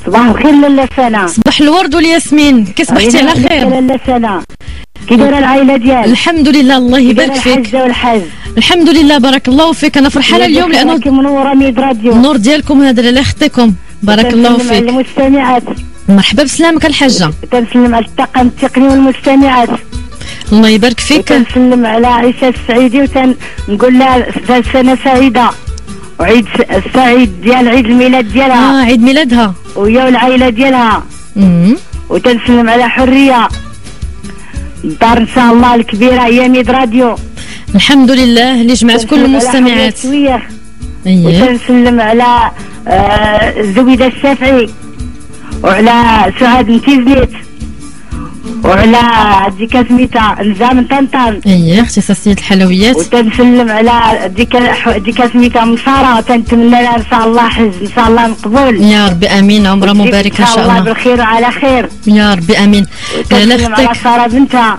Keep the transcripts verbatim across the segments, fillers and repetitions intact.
صباح الخير لاله سنة. صباح الورد والياسمين، كي صبحتي على خير؟ لاله سنة، كي دايره العائله ديالك؟ الحمد لله، الله يبارك فيك. الحجه والحاج الحمد لله، بارك الله فيك. انا فرحانه اليوم لانه منوره ميد راديو، النور ديالكم هذا اللي يخطيكم، بارك الله فيك. المستمعات مرحبا بسلامك الحاجه. كنسلم على الطاقم التقني والمستمعات، الله يبارك فيك. كنسلم على عائشه السعيدي وتنقول لها سنه سعيده وعيد سعيد ديال عيد الميلاد ديالها. اه عيد ميلادها ويا والعائله ديالها. امم وتنسلم على حريه الدار ان شاء الله الكبيره هي ميد راديو، الحمد لله اللي جمعت كل المستمعات. اييه اييه. وتنسلم على آه زبيده الشافعي وعلى سعاد متيزنيت وعلى ديك سميتها نزام من طنطان. اييه اختصاصيه الحلويات. وتنسلم على ديك ديك سميتها مساره، تنتمنى لها ان شاء الله حج ان شاء الله مقبول. يا ربي امين، عمره مبارك ان شاء الله. بالخير وعلى خير يا ربي امين. وتنسلم على ساره بنتها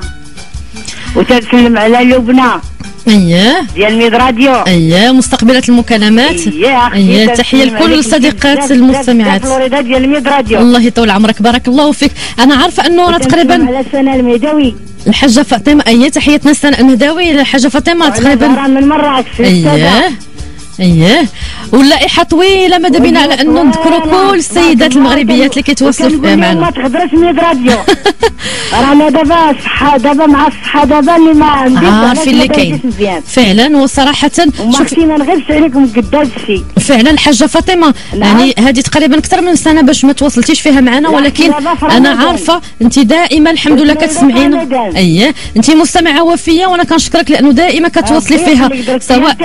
وتنسلم على لبنى. اييه ديال ميد راديو. اييه مستقبله المكالمات. اييه اييه تحيه لكل الصديقات المستمعات. فلوريدا ديال ميد راديو. الله يطول عمرك، بارك الله فيك. انا عارفه انه راه تقريبا على سنه المهداوي الحاجه فاطمه. اييه تحياتنا السنه المهداوي الحاجه فاطمه تقريبا من مراكش. اييه اييه. واللائحه طويله ماذا بينا على انه نذكروا كل السيدات المغربيات اللي كيتواصلوا معنا. ما تهضرش ميد راديو رانا دابا الصحه دابا مع الصحه دابا اللي ما عنديش عارفين اللي كاين فعلا وصراحه. شوفي ما نغيبش عليكم قد هذا الشيء فعلا الحاجه فاطمه. يعني هذه تقريبا اكثر من سنه باش ما تواصلتيش فيها معنا، ولكن انا عارفه انت دائما الحمد لله كتسمعينا. اييه انت مستمعه وفيه وانا كنشكرك لانه دائما كتواصلي فيها سواء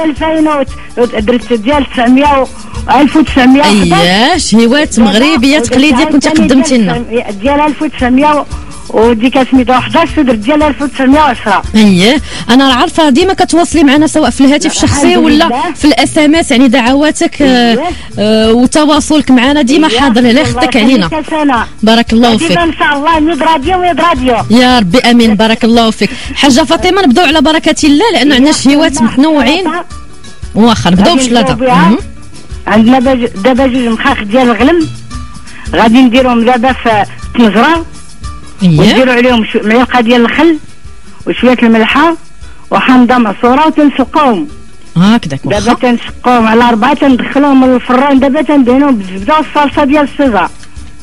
درت ديال تسعمية ألف وتسعمية. اييه شهوات مغربيه تقليديه كنت قدمتي لنا ديال ألف وتسعمية وديك سميتها واحد عشر ودرت ديال ألف وتسعمية وعشرة. اييه انا عارفه ديما كتواصلي معنا سواء في الهاتف الشخصي ولا في الاس ام اس، يعني دعواتك آه آه وتواصلك معنا ديما حاضر. الله يخطيك علينا، بارك الله فيك. ان شاء الله ميد راديو ميد راديو يا ربي امين، بارك الله فيك. حاجه فاطمه نبداو على بركه الله لانه عندنا شهوات متنوعين. واخا نبداو بشلاضه. عندنا دابا جوج مخاخ ديال الغلم غادي نديرهم دابا في الطنجره. ونديروا عليهم معلقه ديال الخل وشويه الملحه وحامضه معصوره وتنسقوهم هكذاك. دابا تنسقوهم على اربعه، تندخلوهم للفران. دابا تندهنوهم بالزبده والصلصه ديال السيزار.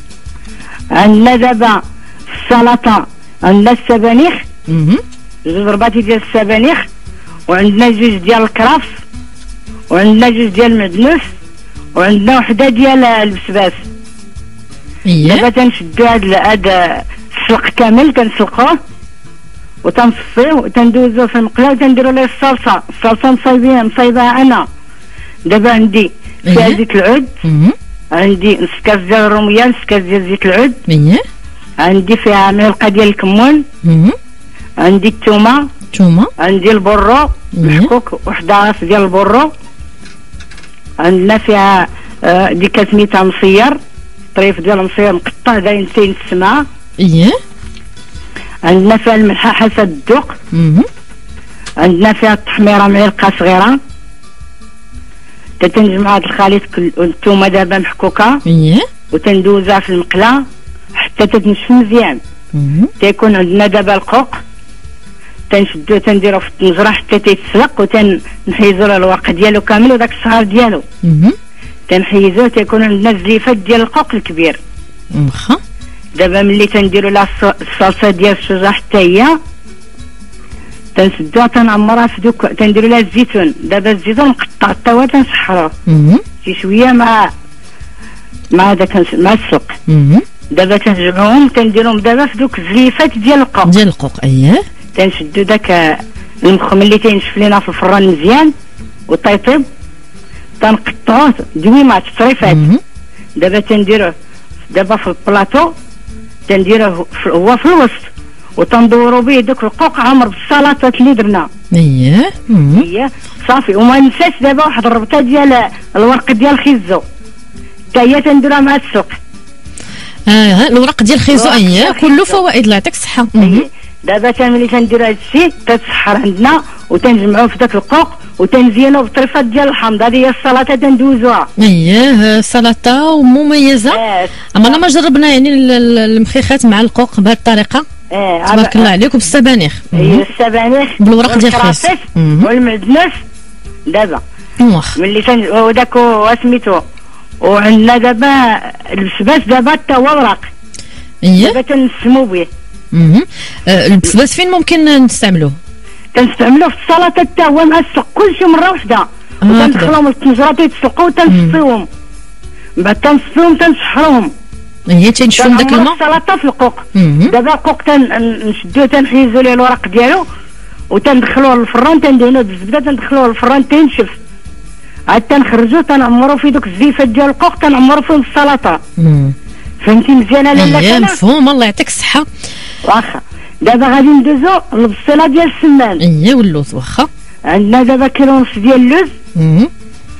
عندنا دابا السلطه عندنا السبانخ جوج رباطي ديال السبانخ، وعندنا جوج ديال الكرفس، وعندنا جوج ديال المعدنوس، وعندنا وحده ديال البسباس. اييه دابا تنشدو هاد هاد السلق كامل تنسلقوه وتنصفيه وتندوزوه في المقله وتنديرو ليه الصلصه. الصلصه مصايبينها مصايبها انا. دابا عندي فيها زيت العود، عندي نص كاس ديال الروميه، نص كاس ديال زيت العود. اييه عندي فيها ملعقه ديال الكمون، عندي الثومه ثومه، عندي البرو محكوك واحد راس ديال البرو، عندنا فيها آه ديك سميتها مصير طريف ديال المصير مقطع داين سين السماء. اييه عندنا فيها الملحه حسب الذوق. عندنا فيها التحميره معلقه صغيره. تتنجمع هذا الخليط كل الثومه دابا محكوكه. اييه وتندوزها في المقله حتى تتنشف مزيان. تيكون عندنا دابا القوق تنشدو تنديرو في الطنجره حتى تيتسلق وتنحيزو له الورق ديالو كامل وداك الصهار ديالو تنحيزوه. تيكون عندنا الزليفات ديال القوق الكبير. واخا دابا ملي تنديرو لها الصلصه ديال الشجره حتى هي تنسدوها تنعمرها في دوك تنديرو لها الزيتون. دابا الزيتون مقطع حتى هو تنسحروه شي شويه مع مع داك مع السلق. دابا تنجمعوهم تنديرهم دابا في دوك الزليفات ديال القوق ديال القوق. اييه تنشدو داك المخم اللي تينشف لينا في الفران مزيان وطيطيب تنقطعوه دويمات طريفات. دابا تنديروه دابا في البلاطو تنديروه هو في الوسط وتندورو به دوك القوق عمر بالسلطات اللي درنا. اييه اييه صافي. وما ننساش دابا واحد الربطه ديال الورق ديال الخيزو حتى هي تنديروها مع السوق. اه الورق ديال الخيزو. اييه كله فوائد الله يعطيك الصحه. دابا تا ملي تنديرو هادشي تتسحر عندنا وتنجمعوه في داك القوق وتنزينو بطريفات ديال الحمض. هذه هي السلطه تندوزوها. اييه سلطه ومميزه. اه. اما انا ما جربنا يعني المخيخات مع القوق بهذه الطريقه. اه تبارك الله عليك. وبالسبانخ. اي السبانخ بالورق ديال الخيس والمعدنوس. دابا واخ ملي تن وداك وسميتو. وعندنا دابا البسباس دابا حتى هو ورق. اييه دابا تنسمو به. اها البسباس فين ممكن نستعملوه؟ تنستعملوه في السلطه حتى هو مع السق كلشي مره وحده. وتندخلهم للطنجره تيتسلقوا وتنصفيهم. من بعد تنصفيهم تنسحروهم. هي تنشفهم داك الماء. السلطه في القوق. دابا القوق تنشدوه تنحيزو ليه الورق ديالو وتندخلوه للفران تندهنوه بالزبده تندخلوه للفران تينشف. عاد تنخرجو تنعمرو في دوك الزيفات ديال القوق تنعمرو فيهم السلطه. فهمتي مزيانه لالا؟ اييه مفهوم الله يعطيك الصحه. واخا دابا غادي ندوزو للبصيله ديال السمان. اييه واللوز واخا. عندنا دابا كيلو ونص ديال اللوز. اها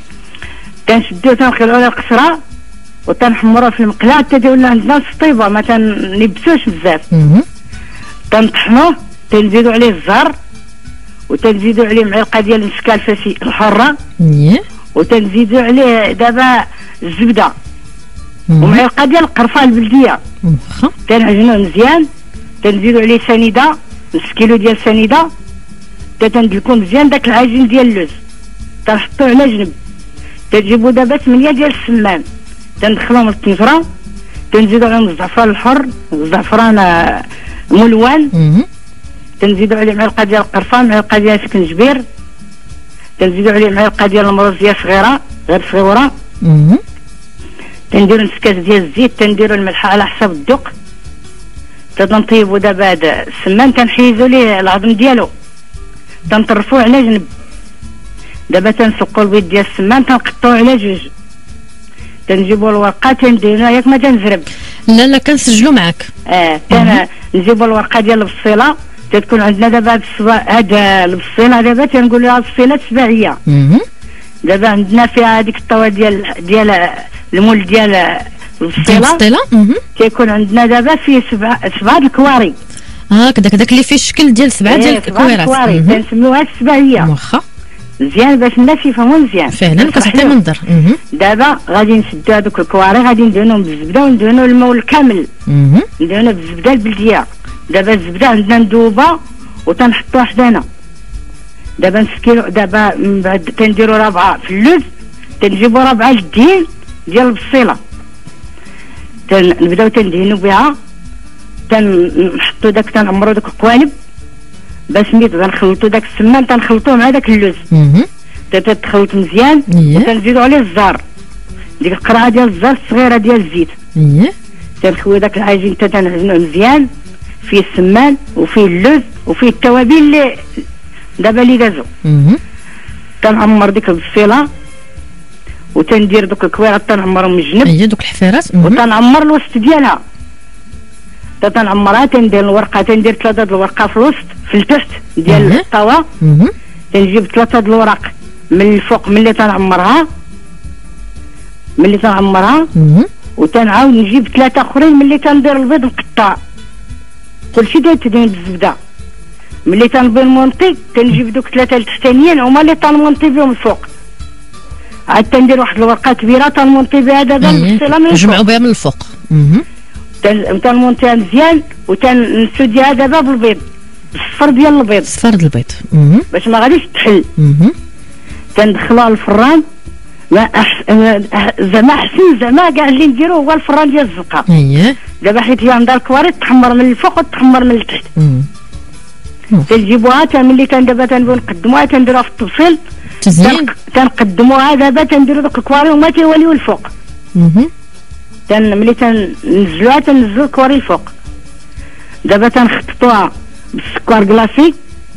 تنشدوه تنخلعو على القشره وتنحمروه في المقله حتى تولي عندنا سطيبه ما تنلبسوش بزاف. اها تنطحنوه تنزيدو عليه الزهر وتنزيدو عليه معلقه ديال المسكه الفاسي الحره. اييه وتنزيدو عليه دابا الزبده ومعلقه ديال القرفه البلديه. واخا تنعجنوه مزيان تنزيدو عليه سنيده نص كيلو ديال سنيده حتى تندلكو مزيان داك العجين ديال اللوز تنحطوه على جنب. تجيبو دابا ثمانية ديال السمان تندخلوهم للطنجره تنزيدو عليهم الزعفران الحر الزعفران ملون. تنزيدو عليه معلقه ديال القرفه معلقه ديال السكنجبير تنزيدو عليه معلقه ديال المروزيه صغيره غير صغيره. تنديرو نص كاس ديال الزيت تنديرو الملح على حسب الذوق. تنطيبو دابا هذا السمان تنحيزو ليه العظم ديالو تنطرفوه على جنب. دابا تنسقو البيض ديال السمان تنقطعوه على جوج تنجيبو الورقه تنديروها ياك ما تنزرب. لا لا كنسجلو معاك. اه تن نجيبو الورقه ديال البصيله تتكون عندنا دابا هاد هاد البصيله دابا تنقولوا لها البصيله تباعيه. دابا عندنا فيها هذيك الطوا ديال ديال المول ديال البصيله تيكون عندنا دابا فيه سبعه سبعه الكواري. هكذاك داك اللي فيه الشكل ديال سبعه ديال الكويرات تنسميوها السباعيه. واخا مزيان باش الناس يفهموا مزيان. فعلا كتعطي منظر. دابا غادي نشدو هذوك الكواري غادي ندهنوهم بالزبده وندهنو المول كامل. ندهنو بالزبده البلديه. دابا الزبده عندنا مذوبه وتنحطوها حدانا. دابا نسكيلو دابا من بعد تنديرو ربعه في اللوز تنجيبو ربعه جديين ديال البصيله تنبداو تندهنو بها تنحطو داك تنعمرو داك القوالب باش ميت غنخلطو داك السمان تنخلطوه مع داك اللوز. حتى تخلط مزيان وتنزيدو عليه الزهر ديك القرعه ديال الزهر الصغيره ديال الزيت. تنخوي داك العجين حتى تنعجنوه مزيان فيه السمان وفيه اللوز وفيه التوابل اللي دابا اللي دازو. تنعمر ديك البصيله وتندير دوك الكويرات تنعمرهم من الجنب. اييه دوك الحفيرات. وتنعمر الوسط ديالها حتى تنعمرها تندير الورقه تندير ثلاثه د الورقه في الوسط في التحت ديال الطاوه. تنجيب ثلاثه د الوراق من الفوق ملي تنعمرها ملي تنعمرها وتنعاود نجيب ثلاثه اخرين ملي تندير البيض مقطع كلشي داير تدهن بالزبده. ملي تنبغي نمونطي تنجيب دوك ثلاثه التحتانيين هما اللي تنمونطي بهم الفوق. عاد تندير واحد الورقه كبيره تنمونطي بها دابا البصيله من الفوق نجمعوا بها من الفوق. تنمونطيها مزيان وتنسديها دابا بالبيض بالصفر ديال البيض. صفر ديال البيض باش ما غاديش تحل. تندخلوها للفران ما أحس... زعما احسن زعما كاع اللي نديرو هو الفران ديال الزنقه. اييه دابا حيت هي عندها الكواري تحمر من الفوق وتحمر من التحت. تنجيبوها تا ملي كان دابا تنبغيو نقدموها تنديروها في التبصيل تزيين تنقدموها دابا تنديرو دوك الكواري وما تيوليو الفوق. تن ملي تنزلوها تنزلو الكواري الفوق. دابا تنخططوها بالسكر كلاصي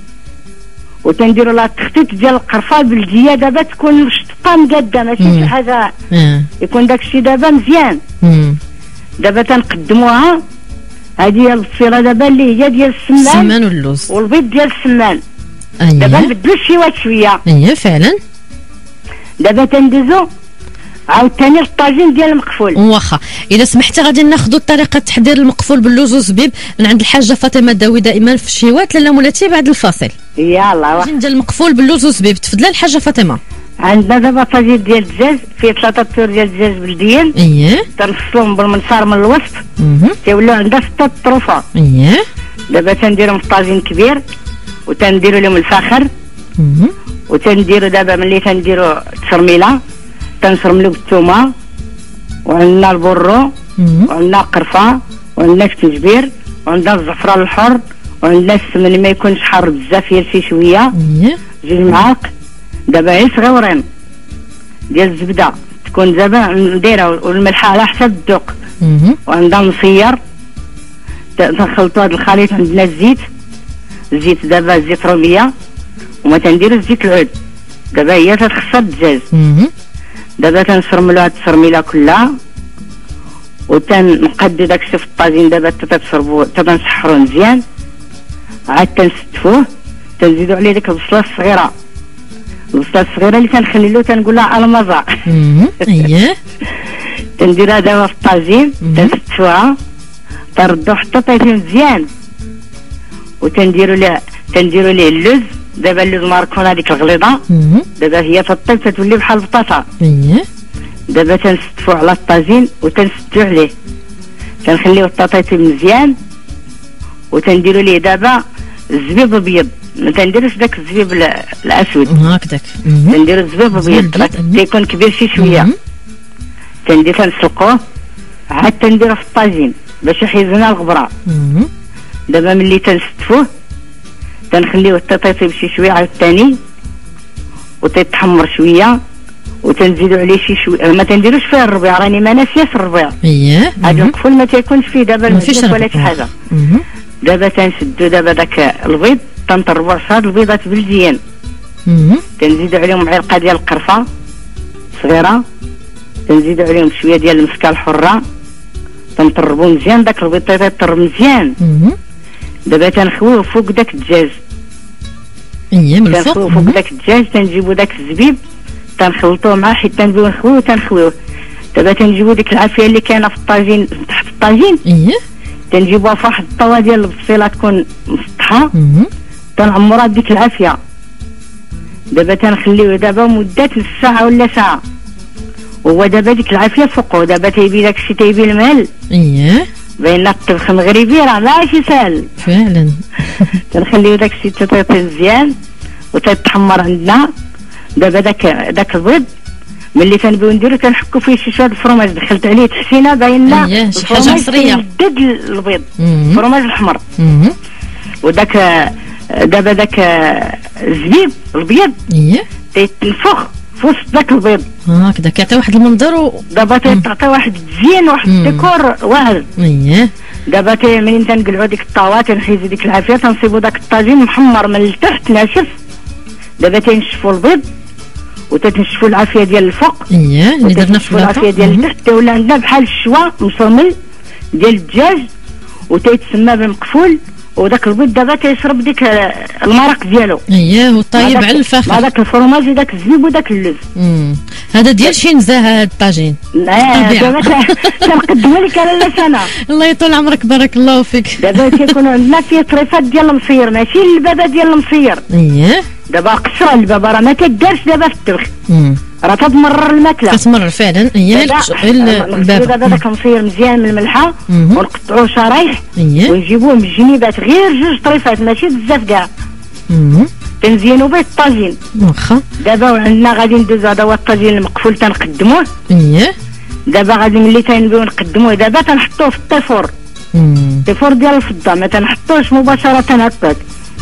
وتنديرو لها التخطيط ديال القرفه البلديه دابا تكون مشططه مقاده ماشي شي حاجه يكون داكشي دابا مزيان. دابا تنقدموها هذه هي البصيله دابا اللي هي ديال السمان السمان واللوز والبيض ديال السمان. أيه. دابا نبدلو الشيوات شويه. اييه فعلا. دابا تندوزو عاوتاني الطاجين ديال المقفول. واخا اذا سمحتي غادي ناخذوا طريقه تحضير المقفول باللوز والزبيب من عند الحاجه فاطمه داوي دائما في الشيوات لاله مولاتي بعد الفاصل. يلا واخا طاجين ديال المقفول باللوز والزبيب تفضلي الحاجه فاطمه. عندنا دابا طاجين ديال الدجاج فيه ثلاثه طيور ديال الدجاج بلديين. اييه تنفصلهم بالمنشار من الوسط تيوليو عندها سته طروفه. اييه دابا تنديرهم في طاجين كبير وتنديروا لهم الفخر وتنديروا دابا ملي تنديروا التشرميله تنشرملو بالثومه وعندنا البرو وعندنا قرفه وعندنا الكنجبير وعندنا الزعفران الحر وعندنا السمن اللي ما يكونش حار بزاف يرسي شويه جوج معالق. دابا غير صغيورين ديال الزبده تكون دابا نديرها والملحه على حسب الذوق وعندنا مصير تنخلطوا هذا الخليط. عندنا الزيت الزيت دابا زيت روميه وما تنديروا الزيت العود دابا هي تتخصر الدجاج. دابا تنشرملو هاد التشرميله كلها وتنقدو داكشي في الطاجين. دابا حتى تشربو حتى تنسحرو مزيان عاد تنستفوه تنزيدو عليه ديك البصله الصغيره البصله الصغيره اللي تنخلي له تنقول لها المزا. اييه تنديرها دابا في الطاجين تنستفوها تردو حتى طيفي مزيان وتنديرو ليه تنديرو ليه اللوز. دابا اللوز ماركون هذيك الغليظه دابا هي تطيب تتولي بحال البطاطا. اييه دابا تنستفو على الطاجين وتنسدو عليه تنخليوه الطاطيطيب مزيان وتنديرو ليه دابا الزبيب ابيض. ما تنديروش داك الزبيب الاسود هكذاك تنديرو الزبيب ابيض تيكون كبير شي شويه تندير تنسلقوه عاد تنديرو في الطاجين باش يحيزنا الغبره. دابا ملي تنستفوه تنخليوه حتى تيطيب شي شويه عاوتاني وتيتحمر شويه وتنزيدو عليه شي شويه. ما تنديروش فيه الربيع راني ما ناسياش الربيع. اييه هذا المقفول ما تيكونش فيه دابا المزيت ولا شي حاجه. دابا تنشدو دابا داك البيض تنطربو عشرة البيضات بلديين تنزيدو عليهم معلقه ديال القرفه صغيره تنزيدو عليهم شويه ديال المسكه الحره تنطربو مزيان داك البيض تيطرب مزيان. دابا تنخويوه فوق داك الدجاج. اييه من الفوق تنخويوه فوق داك الدجاج تنجيبو داك الزبيب تنخلطوه معاه حيت تنبغيو نخويوه تنخويوه. دابا تنجيبو ديك العافيه اللي كاينه في الطاجين تحت الطاجين اييه تنجيبوها في واحد الطاوه ديال البصيله تكون مسطحه تنعمروها بديك العافيه. دابا تنخليوه دابا مده نص ساعه ولا ساعه وهو دابا ديك العافيه فوقو. دابا تيبي داك الشيء تيبي المهل. اييه باين الطبخ المغربي راه ماشي سهل فعلا. تنخليو داك الشيء تيطيب مزيان وتتحمر عندنا. دابا داك داك البيض ملي تنبغيو نديرو تنحكو فيه شي شويه الفرماج دخلت عليه تحسينه باينه اييه شي حاجه عصريه ضد البيض الفرماج الاحمر. وداك دابا داك الزبيب الابيض اييه تيتنفخ في وسط داك البيض هكذا كيعطي واحد المنظر و... دابا تيعطي واحد التزيين واحد الديكور واعر. اييه دابا تي منين تنقلعو ديك الطاوه تنحيزو ديك العافيه تنصيبو داك الطاجين محمر من التحت ناشف. دابا تنشفو البيض وتتنشفو العافيه ديال الفوق. اييه اللي درنا في العافيه ديال التحت تولى عندنا بحال الشوا مصرمل ديال الدجاج وتيتسمى بالمقفول. وداك البيض دابا تيشرب ديك المرق ديالو. اييه وطايب على الفخر مع داك الفرماج وداك الزبيب وداك اللوز. امم هذا ديال شي نزاهه هذا الطاجين. اه دابا تنقدمها لك انا لا سنه. الله يطول عمرك بارك الله فيك. دابا كيكونوا عندنا فيه طريفات ديال المصير ماشي البابا ديال المصير. اييه دابا قشره البابا راه ما تدارش دابا في الطبخ راه تتمرر الماكله كتمرر فعلا. اييه البابا دابا داك المصير مزيان من الملحه ونقطعوه شرايح ونجيبوه من الجنيبات غير جوج طريفات ماشي بزاف كاع تنزينو به الطاجين. واخا دابا وعندنا غادي ندوزو هذا هو الطاجين المقفول تنقدموه. اييه دابا غادي ملي تنبغيو نقدموه دابا تنحطوه في الطيفور الطيفور ديال الفضه ما تنحطوش مباشره هكاك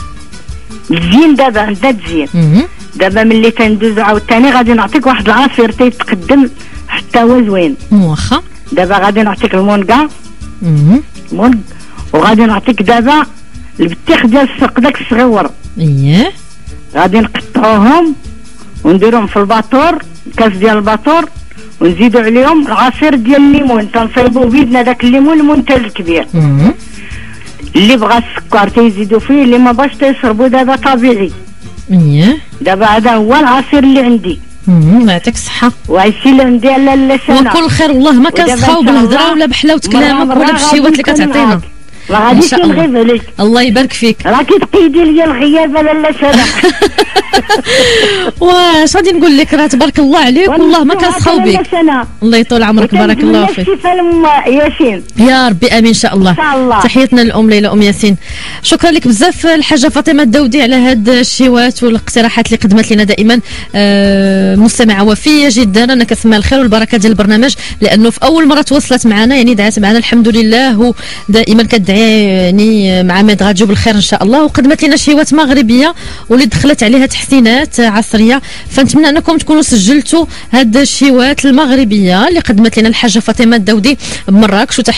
الزين. دابا عندنا التزيين. دابا ملي تندوزو عاوتاني غادي نعطيك واحد العصير تيتقدم حتى هو زوين. واخا دابا غادي نعطيك المونكا مونك وغادي نعطيك دابا البطيخ ديال السوق داك الصغيور. اييه غادي نقطعوهم ونديرهم في الباطور كاس ديال الباطور ونزيدو عليهم العصير ديال الليمون تنصيبو بيدنا داك الليمون المنتج الكبير. اللي بغى السكر تيزيدو فيه اللي ما باش تيشربو دابا طبيعي. اييه دابا هذا هو العصير اللي عندي. الله يعطيك الصحه وعيشي لهم ديال لاله سنه وكل خير والله ما كنسخاو بالهضره ولا بحلاوه كلامك ولا بالشيوات اللي كتعطينا ما غاديش نغيب عليك. الله يبارك فيك. راكي تقيدي لي الغياب لاله سنه. واش غادي نقول لك راه تبارك الله عليك والله ما كنسخاو بك. الله يطول عمرك بارك الله فيك. ياسين يا ربي امين ان شاء الله. تحياتنا للام ليلى ام ياسين. شكرا لك بزاف الحاجه فاطمه الداودي على هاد الشيوات والاقتراحات اللي قدمت لنا دائما. آه مستمعه وفيه جدا، انا كنسمع الخير والبركه ديال البرنامج لانه في اول مره تواصلت معنا يعني دعات معنا الحمد لله ودائما كتدعي يعني مع ميد غاديو بالخير ان شاء الله، وقدمت لنا شيوات مغربيه واللي دخلت عليها تحسينات عصريه، فنتمنى انكم تكونوا سجلتوا هاد الشيوات المغربيه اللي قدمت لنا الحاجه فاطمه الداودي بمراكش.